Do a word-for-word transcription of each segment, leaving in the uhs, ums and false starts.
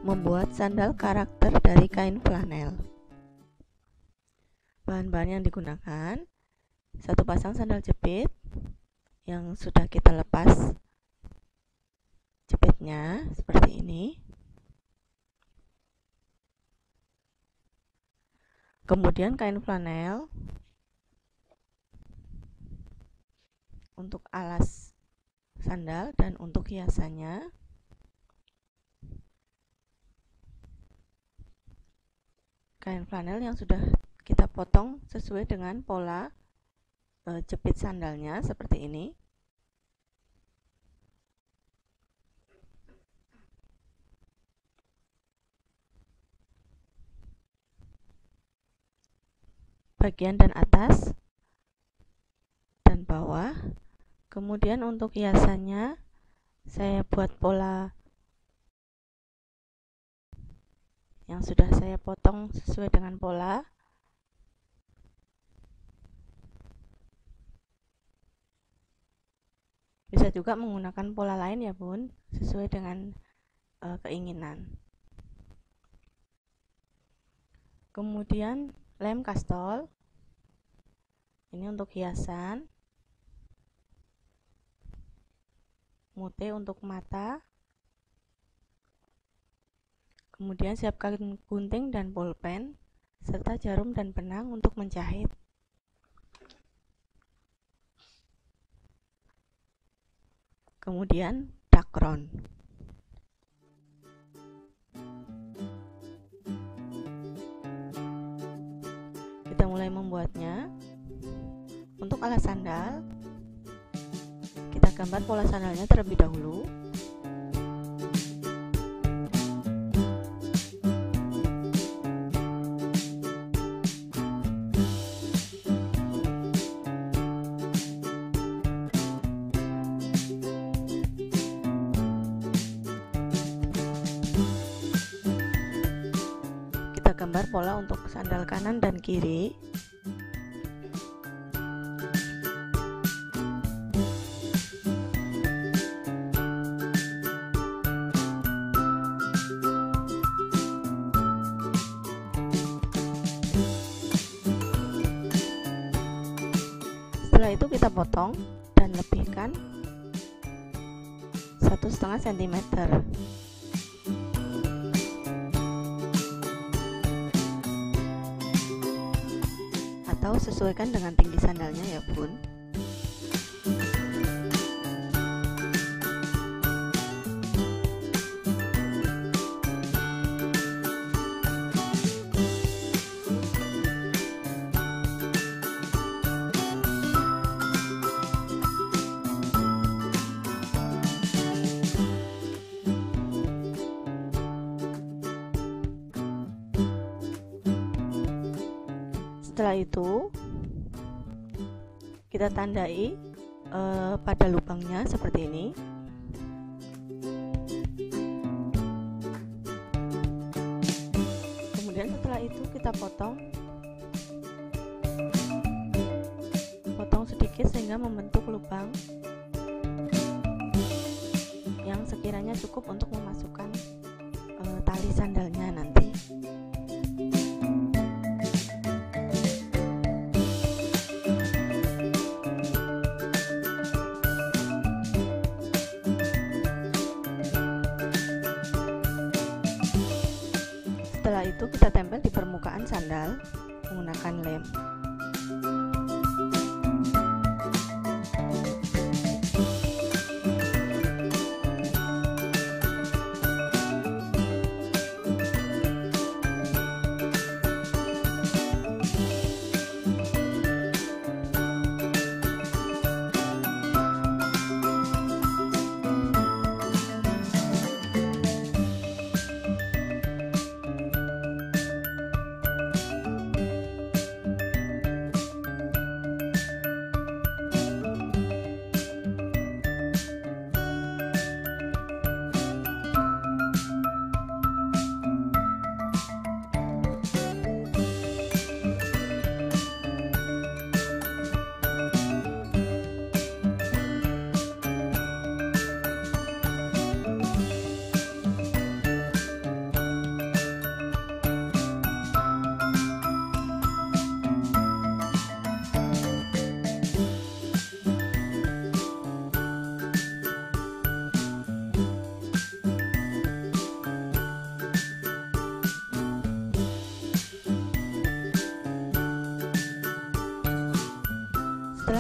membuat sandal karakter dari kain flanel. Bahan-bahan yang digunakan: satu pasang sandal jepit yang sudah kita lepas jepitnya seperti ini. Kemudian kain flanel untuk alas sandal dan untuk hiasannya. Kain flanel yang sudah kita potong sesuai dengan pola e, jepit sandalnya seperti ini. Bagian dan atas dan bawah. Kemudian untuk hiasannya saya buat pola yang sudah saya potong sesuai dengan pola. Bisa juga menggunakan pola lain ya bun, sesuai dengan e, keinginan. Kemudian lem kastol, ini untuk hiasan. Mute untuk mata. Kemudian siapkan gunting dan bolpen, serta jarum dan benang untuk menjahit. Kemudian dakron. Kita mulai membuatnya. Untuk alas sandal, kita gambar pola sandalnya terlebih dahulu. Kita gambar pola untuk sandal kanan dan kiri. Setelah itu kita potong dan lebihkan satu setengah sentimeter. Atau sesuaikan dengan tinggi sandalnya ya bun. Setelah itu kita tandai e, pada lubangnya seperti ini. Kemudian setelah itu kita potong potong sedikit sehingga membentuk lubang yang sekiranya cukup untuk memasukkan e, tali sandalnya nanti. Setelah itu kita tempel di permukaan sandal menggunakan lem.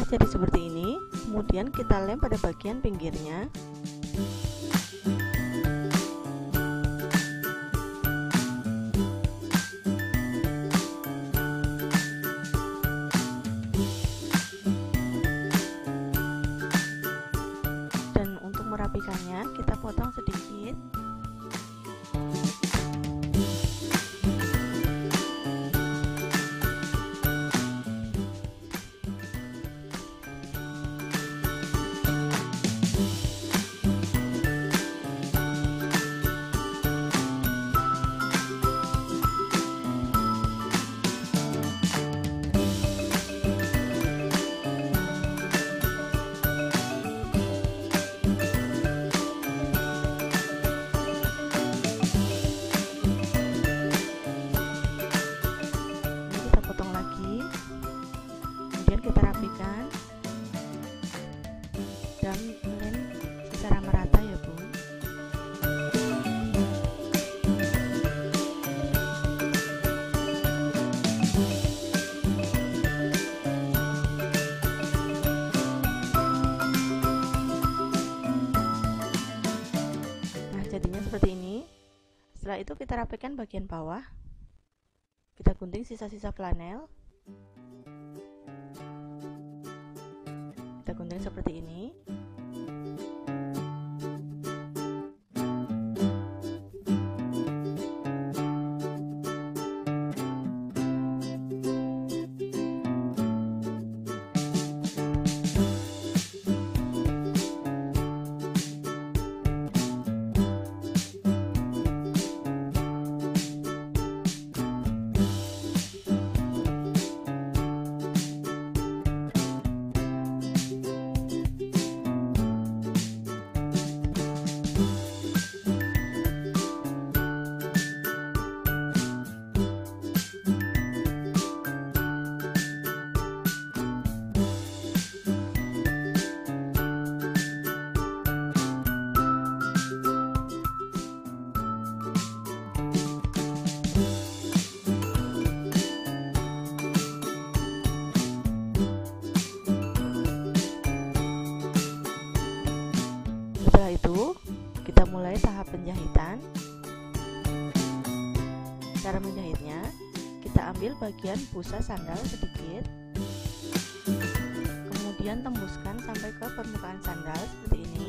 jadi seperti ini. Kemudian kita lem pada bagian pinggirnya. Dan untuk merapikannya, kita potong sedikit. Kita rapikan dan lem secara merata ya Bu. Nah, jadinya seperti ini. Setelah itu kita rapikan bagian bawah. Kita gunting sisa-sisa flanel. Kita gunting seperti ini. Setelah itu, kita mulai tahap penjahitan. Cara menjahitnya, kita ambil bagian busa sandal sedikit, kemudian tembuskan sampai ke permukaan sandal seperti ini.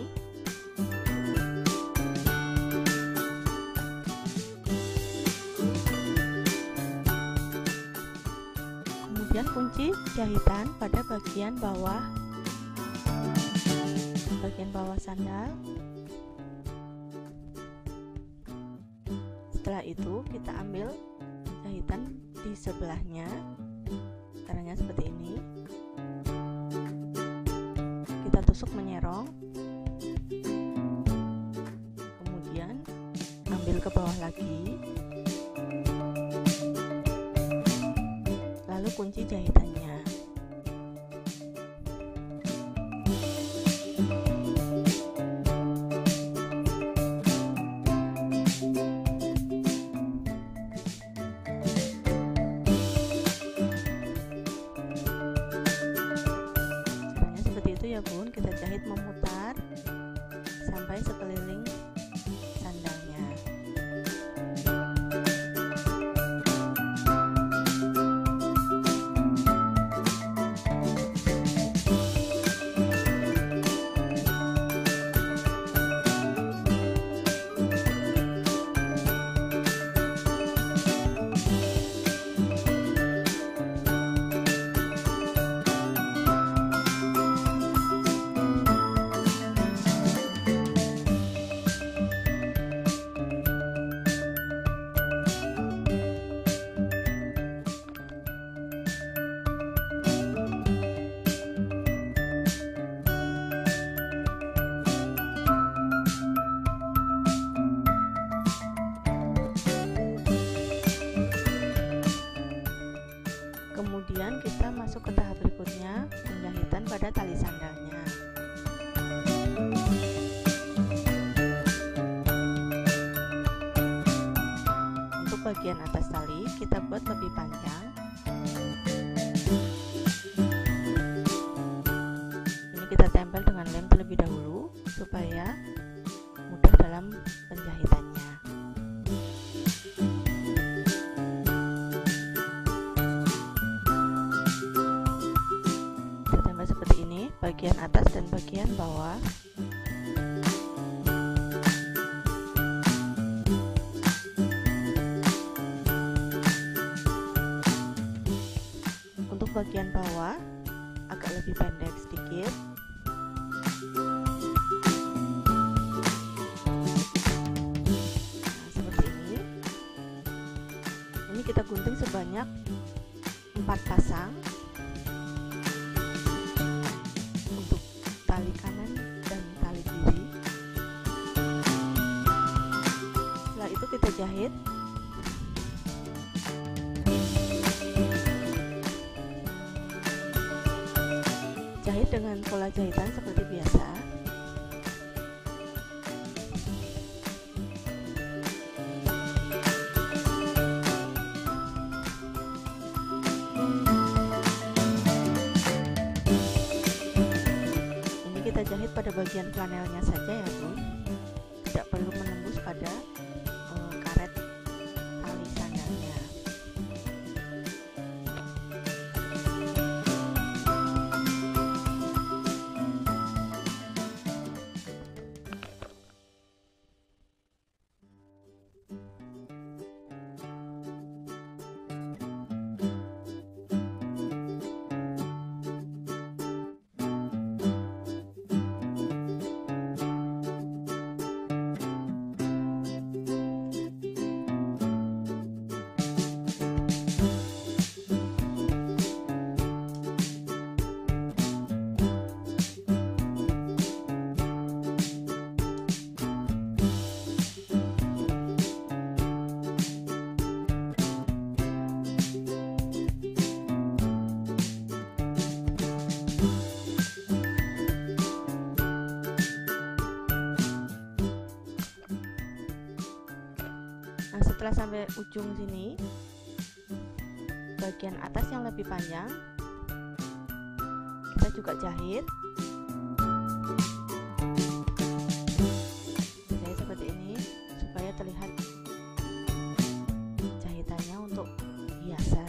Kemudian kunci jahitan pada bagian bawah bagian bawah sandal. Setelah itu kita ambil jahitan di sebelahnya, caranya seperti ini. Kita tusuk menyerong, kemudian ambil ke bawah lagi, lalu kunci jahitannya. Ya Bun, kita jahit memutar sampai sekeliling sandalnya. Kemudian kita masuk ke tahap berikutnya, penjahitan pada tali sandalnya. Untuk bagian atas tali kita buat lebih panjang. terlebih dahulu supaya mudah dalam penjahitannya. Kita tambah seperti ini, bagian atas dan bagian bawah. Untuk bagian bawah agak lebih pendek sedikit. Nah, seperti ini. Ini kita gunting sebanyak empat pasang untuk tali kanan dan tali kiri. Setelah itu kita jahit. Jahit dengan pola jahitan seperti biasa. Ini kita jahit pada bagian flanelnya saja ya Bu, tidak perlu menembus pada uh, karet tali sandalnya. Nah, setelah sampai ujung sini, bagian atas yang lebih panjang kita juga jahit. Jahit seperti ini supaya terlihat jahitannya untuk hiasan.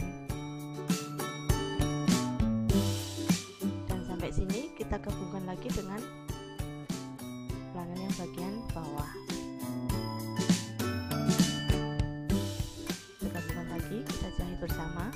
Dan sampai sini kita gabungkan lagi dengan flanel yang bagian bawah. Kita jahit bersama.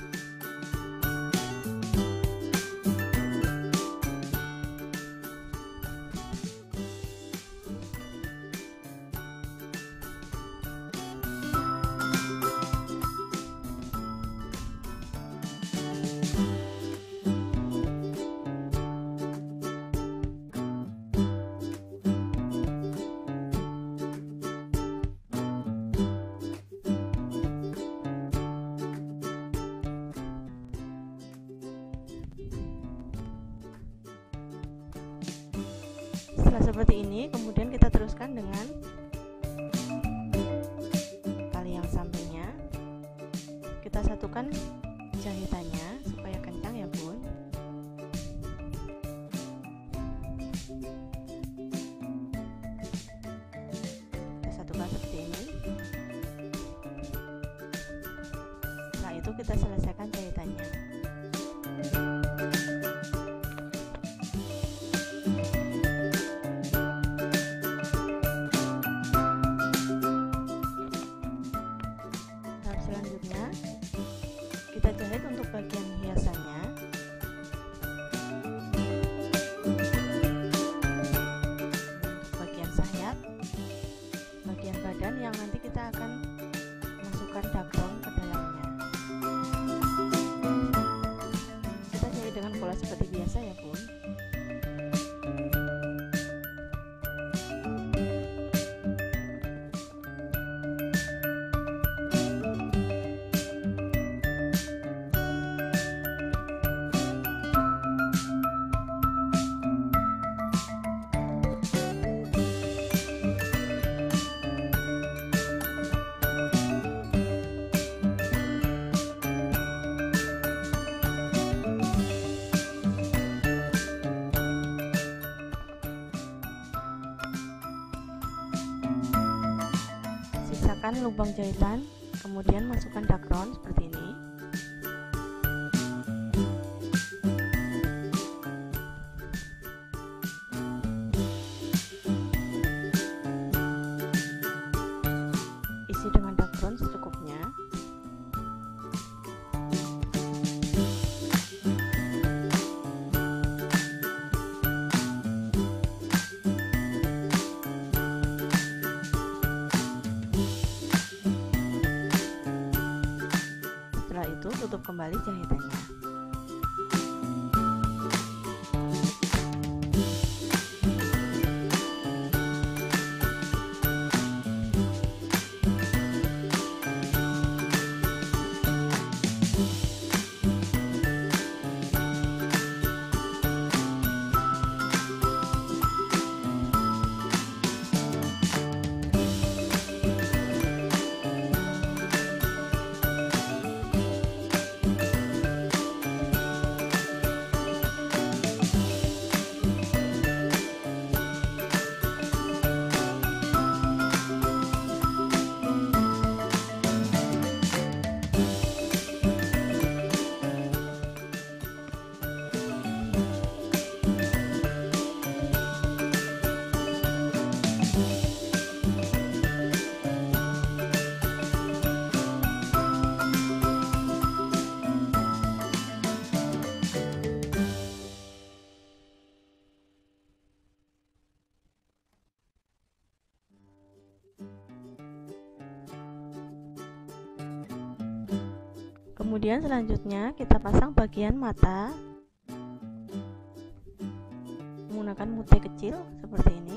Setelah seperti ini, kemudian kita teruskan dengan tali yang sampingnya. Kita satukan jahitannya supaya kencang ya Bun. Kita satukan seperti ini. Setelah itu kita selesaikan jahitannya. Kita jahit untuk bagian hiasannya. Untuk bagian sayap, bagian badan yang nanti kita akan masukkan dagon ke dalamnya. Kita jahit dengan pola seperti biasa ya Bun. tekan lubang jahitan, kemudian masukkan dakron seperti ini. Isi dengan dakron secukupnya. Setelah itu tutup kembali jahitannya. Kemudian selanjutnya kita pasang bagian mata menggunakan mute kecil seperti ini.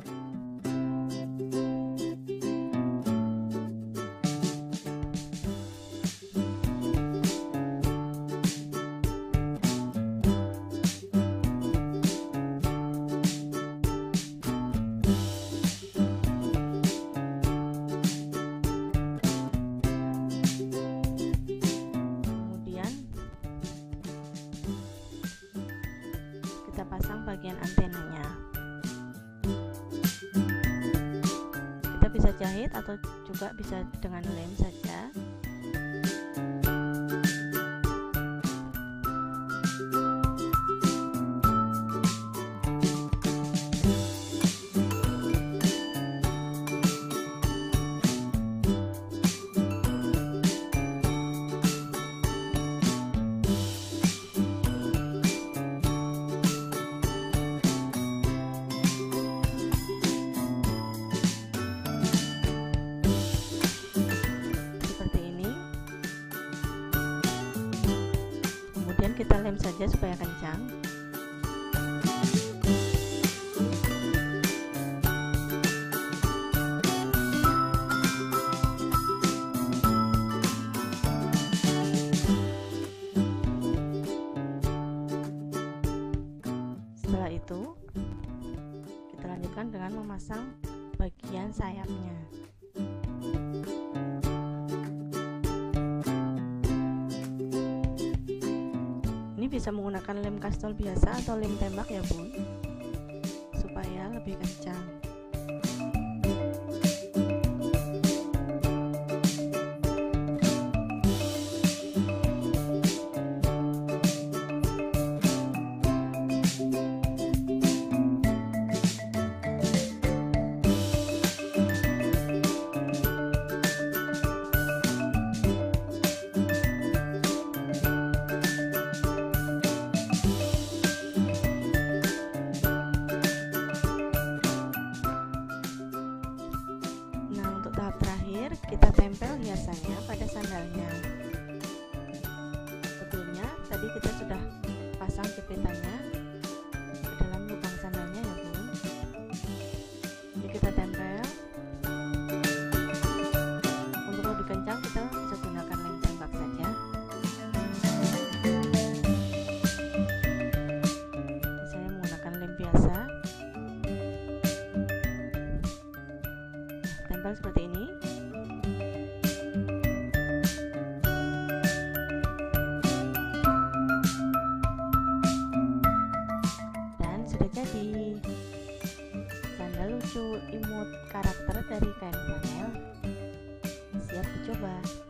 Kita pasang bagian antenanya. Kita bisa jahit atau juga bisa dengan lem saja. Kemudian kita lem saja supaya kencang. Setelah itu kita lanjutkan dengan memasang bagian sayapnya. Bisa menggunakan lem kastol biasa atau lem tembak ya bun, supaya lebih kencang. Kita tempel hiasannya pada sandalnya. Sebelumnya tadi kita sudah pasang jepitannya ke dalam lubang sandalnya ya bun. Jadi kita tempel. Untuk lebih kencang kita bisa gunakan lem tembak saja. Saya menggunakan lem biasa. Tempel seperti ini. Jadi sandal lucu imut karakter dari kain flanel coba.